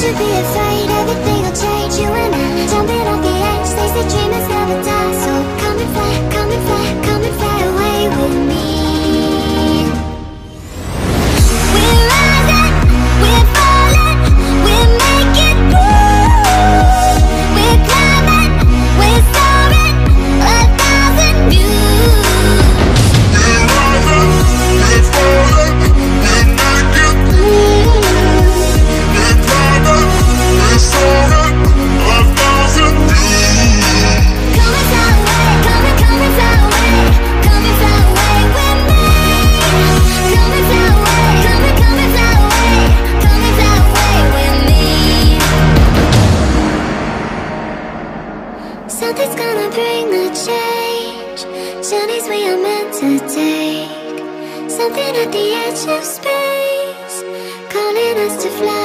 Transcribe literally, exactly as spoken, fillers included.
should be afraid, everything will change. You and I, jumping off the edge. They say dreamers never die. So come and fly, come and fly, come and fly away with me. We're rising, we're falling, we're making through. We're climbing, we're soaring, a thousand views. We're rising, we're falling, we're making through. We're climbing, we're soaring, a thousand views. Come and fly away, come and come and fly away, come and fly away with me. Come and fly away, come and come and fly away, come and fly away with me. Something's gonna bring the change. Journeys we are meant to take. Something at the edge of space, calling us to fly.